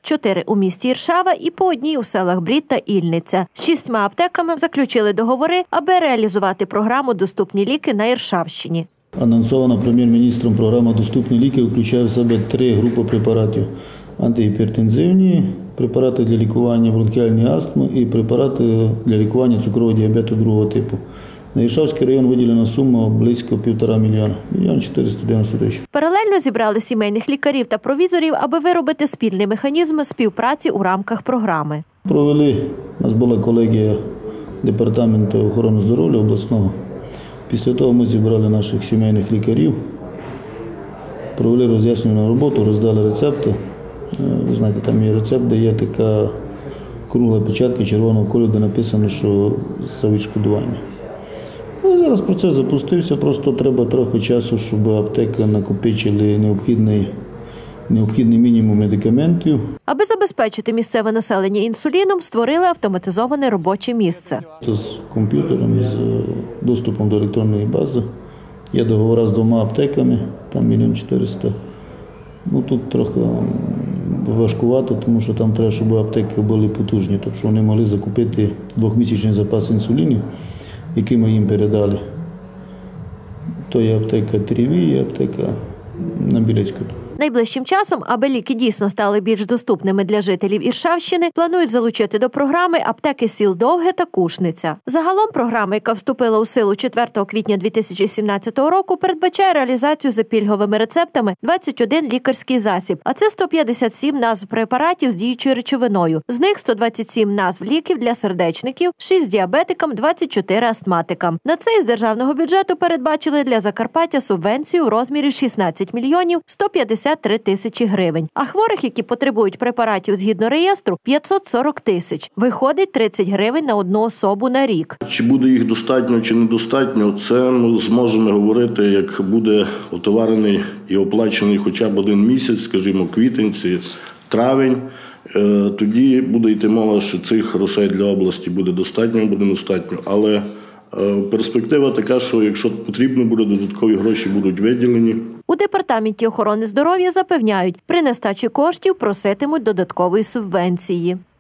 4 у місті Іршава і по одній у селах Брід та Ільниця. З 6 аптеками заключили договори, аби реалізувати програму «Доступні ліки» на Іршавщині. Анонсована прем'єр-міністром програма «Доступні ліки» включає в себе 3 групи препаратів – антигіпертензивні, препарати для лікування бронхіальної астми і препарати для лікування цукрового діабету 2 типу. На Іршавський район виділена сума близько 1,5 мільйона – 1 490 000. Паралельно зібрали сімейних лікарів та провізорів, аби виробити спільний механізм співпраці у рамках програми. Провели, у нас була колегія Департаменту охорони здоров'я обласного. Після того ми зібрали наших сімейних лікарів, провели роз'яснювальну роботу, роздали рецепти. Ви знаєте, там є рецепт, де є така кругла печатка червоного кольору, де написано, що за відшкодування. І зараз процес запустився, просто треба трохи часу, щоб аптеки накопичили необхідний мінімум медикаментів. Аби забезпечити місцеве населення інсуліном, створили автоматизоване робоче місце. З комп'ютером, з доступом до електронної бази. Є договори з 2 аптеками, там 1 400 000. Ну, тут трохи важкувато, тому що там треба, щоб аптеки були потужні, тобто вони могли закупити 2-місячний запас інсулінів, який ми їм передали. То є аптека Тріві, є аптека на Білецьку. Найближчим часом, аби ліки дійсно стали більш доступними для жителів Іршавщини, планують залучити до програми аптеки сіл Довге та Кушниця. Загалом програма, яка вступила у силу 4 квітня 2017 року, передбачає реалізацію за пільговими рецептами 21 лікарський засіб, а це 157 назв препаратів з діючою речовиною. З них 127 назв ліків для сердечників, 6 діабетикам, 24 астматикам. На це із державного бюджету передбачили для Закарпаття субвенцію у розмірі 16 мільйонів 153 тисячі гривень. А хворих, які потребують препаратів згідно реєстру, 540 тисяч. Виходить 30 гривень на одну особу на рік. Чи буде їх достатньо, чи недостатньо, це ми зможемо говорити, як буде отоварений і оплачений хоча б 1 місяць, скажімо, квітень, травень. Тоді буде йти мова, що цих грошей для області буде достатньо, буде недостатньо. Але перспектива така, що якщо потрібно буде, додаткові гроші будуть виділені. У Департаменті охорони здоров'я запевняють, при нестачі коштів проситимуть додаткової субвенції.